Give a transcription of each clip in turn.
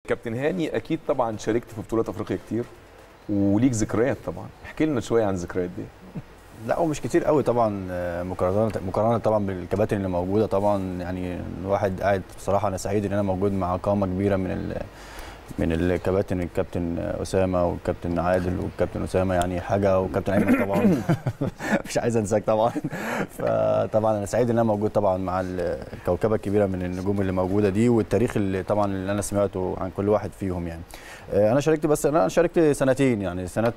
كابتن هاني اكيد طبعا شاركت في بطولات افريقيا كتير وليك ذكريات طبعا، احكي لنا شويه عن الذكريات دي. لا هو مش كتير قوي طبعا، مقارنه طبعا بالكباتن اللي موجوده طبعا. يعني الواحد قاعد بصراحه انا سعيد ان انا موجود مع قامه كبيره من الكباتن، الكابتن اسامه والكابتن عادل والكابتن اسامه يعني حاجه، والكابتن ايمن طبعا مش عايز انساك طبعا. فطبعا انا سعيد ان انا موجود طبعا مع الكوكبه الكبيره من النجوم اللي موجوده دي، والتاريخ اللي طبعا اللي انا سمعته عن كل واحد فيهم يعني. انا شاركت، بس انا شاركت سنتين يعني، سنه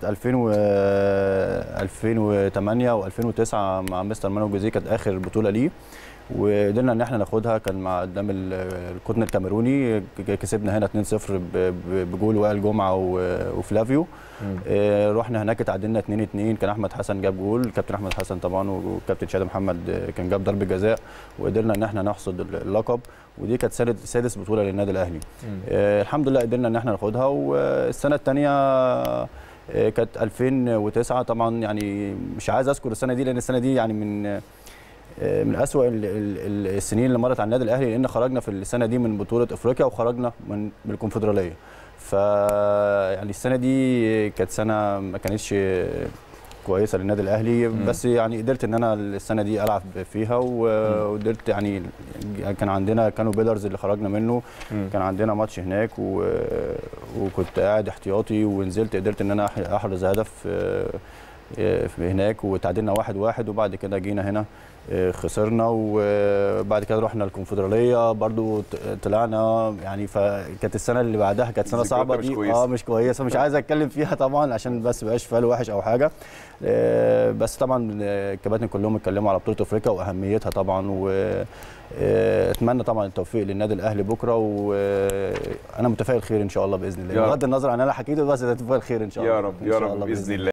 2008 و2009 مع مستر مانو جوزيه، كانت اخر بطوله ليه وقدرنا ان احنا ناخدها. كان مع قدام القطن الكاميروني، كسبنا هنا 2-0 بجول وائل جمعه وفلافيو. رحنا هناك اتعادلنا 2-2، كان احمد حسن جاب جول، الكابتن احمد حسن طبعا، والكابتن شادي محمد كان جاب ضربه جزاء، وقدرنا ان احنا نحصد اللقب. ودي كانت سادس بطوله للنادي الاهلي. الحمد لله قدرنا ان احنا ناخدها. والسنه الثانيه كانت 2009 طبعا، يعني مش عايز اذكر السنه دي لان السنه دي يعني من أسوأ السنين اللي مرت على النادي الاهلي، لان خرجنا في السنه دي من بطوله افريقيا وخرجنا من الكونفدراليه. ف يعني السنه دي كانت سنه ما كانتش كويسه للنادي الاهلي، بس يعني قدرت ان انا السنه دي العب فيها وقدرت يعني. كانوا بيلرز اللي خرجنا منه، كان عندنا ماتش هناك وكنت قاعد احتياطي ونزلت، قدرت ان انا احرز هدف هناك وتعادلنا 1-1. وبعد كده جينا هنا خسرنا، وبعد كده رحنا الكونفدراليه برضو طلعنا يعني. فكانت السنه اللي بعدها كانت سنه صعبه دي، مش كويسه، مش عايز اتكلم فيها طبعا عشان بس مبقاش فال وحش او حاجه. بس طبعا الكباتن كلهم اتكلموا على بطوله افريقيا واهميتها طبعا، واتمنى طبعا التوفيق للنادي الاهلي بكره. وانا متفائل خير ان شاء الله باذن الله، بغض النظر عن انا حكيته، بس اتفائل خير ان شاء الله. يا رب يا رب باذن الله.